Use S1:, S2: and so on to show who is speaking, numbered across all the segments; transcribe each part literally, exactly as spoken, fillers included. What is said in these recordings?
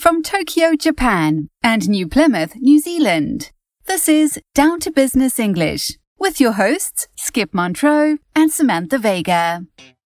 S1: from Tokyo, Japan, and New Plymouth, New Zealand. This is Down to Business English with your hosts, Skip Montreux and Samantha Vega.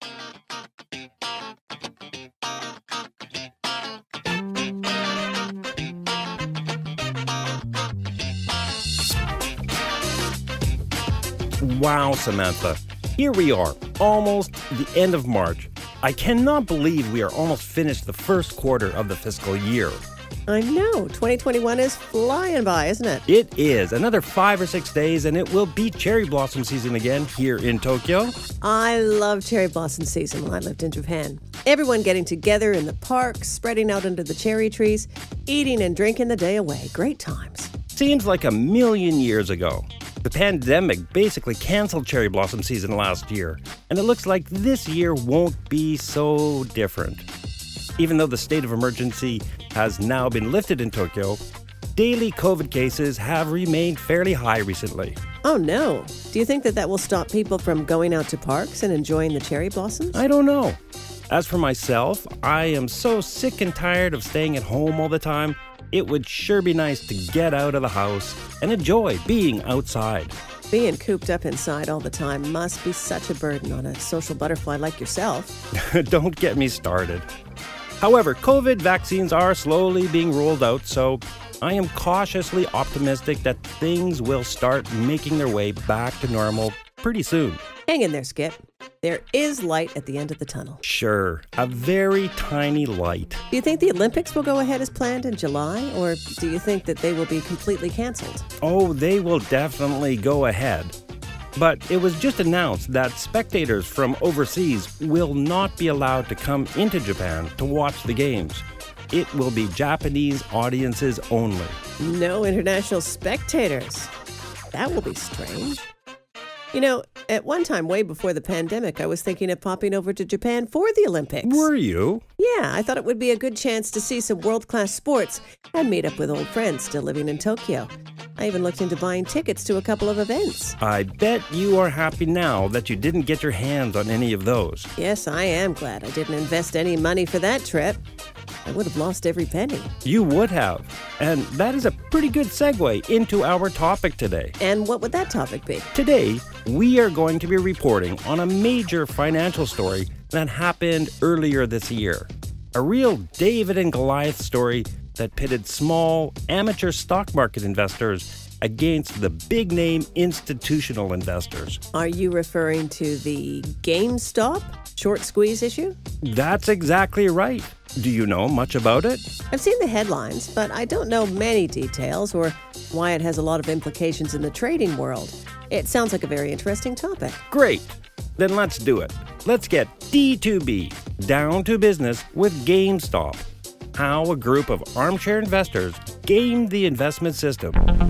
S2: Wow, Samantha. Here we are, almost the end of March. I cannot believe we are almost finished the first quarter of the fiscal year.
S3: I know. twenty twenty-one is flying by, isn't it?
S2: It is. Another five or six days and it will be cherry blossom season again here in Tokyo.
S3: I love cherry blossom season when I lived in Japan. Everyone getting together in the parks, spreading out under the cherry trees, eating and drinking the day away. Great times.
S2: Seems like a million years ago. The pandemic basically canceled cherry blossom season last year, and it looks like this year won't be so different. Even though the state of emergency has now been lifted in Tokyo, daily COVID cases have remained fairly high recently.
S3: Oh no. Do you think that that will stop people from going out to parks and enjoying the cherry blossoms?
S2: I don't know. As for myself, I am so sick and tired of staying at home all the time. It would sure be nice to get out of the house and enjoy being outside.
S3: Being cooped up inside all the time must be such a burden on a social butterfly like yourself.
S2: Don't get me started. However, COVID vaccines are slowly being rolled out, so I am cautiously optimistic that things will start making their way back to normal pretty soon.
S3: Hang in there, Skip. There is light at the end of the tunnel.
S2: Sure, a very tiny light.
S3: Do you think the Olympics will go ahead as planned in July, or do you think that they will be completely canceled?
S2: Oh, they will definitely go ahead. But it was just announced that spectators from overseas will not be allowed to come into Japan to watch the games. It will be Japanese audiences only.
S3: No international spectators. That will be strange. You know, at one time, way before the pandemic, I was thinking of popping over to Japan for the Olympics.
S2: Were you?
S3: Yeah, I thought it would be a good chance to see some world-class sports and meet up with old friends still living in Tokyo. I even looked into buying tickets to a couple of events.
S2: I bet you are happy now that you didn't get your hands on any of those.
S3: Yes, I am glad I didn't invest any money for that trip. I would have lost every penny.
S2: You would have. And that is a pretty good segue into our topic today.
S3: And what would that topic be?
S2: Today, we are going to be reporting on a major financial story that happened earlier this year. A real David and Goliath story that pitted small, amateur stock market investors against the big-name institutional investors.
S3: Are you referring to the GameStop Short Squeeze issue?
S2: That's exactly right. Do you know much about it?
S3: I've seen the headlines, but I don't know many details or why it has a lot of implications in the trading world. It sounds like a very interesting topic.
S2: Great. Then let's do it. Let's get D two B, down to business with GameStop. How a group of armchair investors gamed the investment system.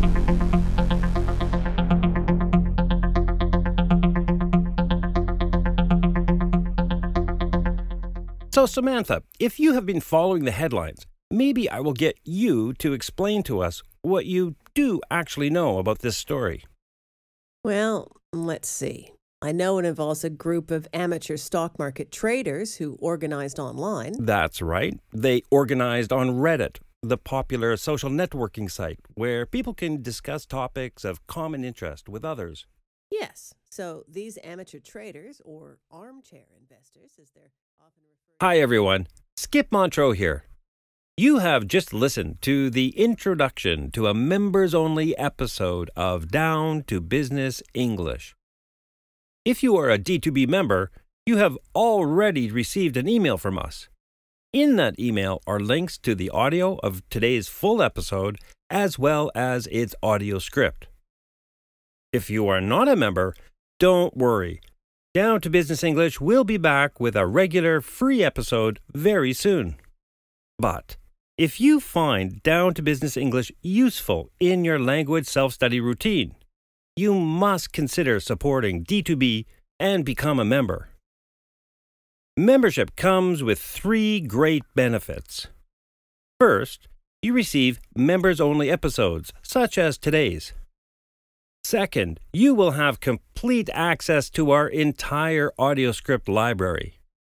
S2: So Samantha, if you have been following the headlines, maybe I will get you to explain to us what you do actually know about this story.
S3: Well, let's see. I know it involves a group of amateur stock market traders who organized online.
S2: That's right. They organized on Reddit, the popular social networking site where people can discuss topics of common interest with others.
S3: Yes. So these amateur traders, or armchair investors, as they're often referred to.
S2: Hi, everyone. Skip Montreux here. You have just listened to the introduction to a members-only episode of Down to Business English. If you are a D two B member, you have already received an email from us. In that email are links to the audio of today's full episode as well as its audio script. If you are not a member, don't worry. Down to Business English will be back with a regular free episode very soon. But if you find Down to Business English useful in your language self-study routine, you must consider supporting D two B and become a member. Membership comes with three great benefits. First, you receive members-only episodes, such as today's. Second, you will have complete access to our entire audio script library.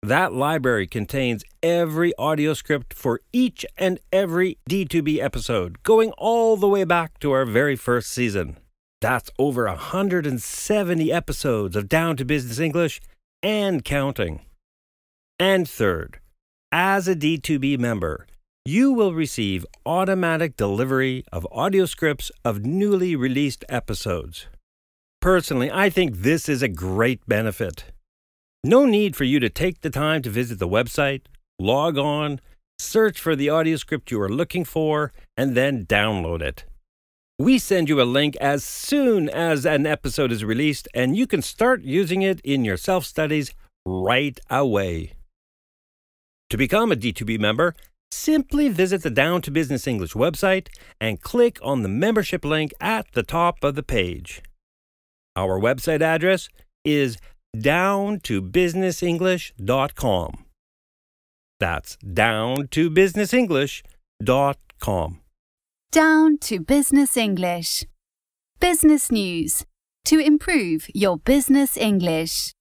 S2: That library contains every audio script for each and every D two B episode, going all the way back to our very first season. That's over one hundred seventy episodes of Down to Business English and counting. And third, as a D two B member, you will receive automatic delivery of audio scripts of newly released episodes. Personally, I think this is a great benefit. No need for you to take the time to visit the website, log on, search for the audio script you are looking for, and then download it. We send you a link as soon as an episode is released, and you can start using it in your self-studies right away. To become a D two B member, simply visit the Down to Business English website and click on the membership link at the top of the page. Our website address is down to business english dot com. That's down to business english dot com.
S1: Down to Business English. Business news to improve your business English.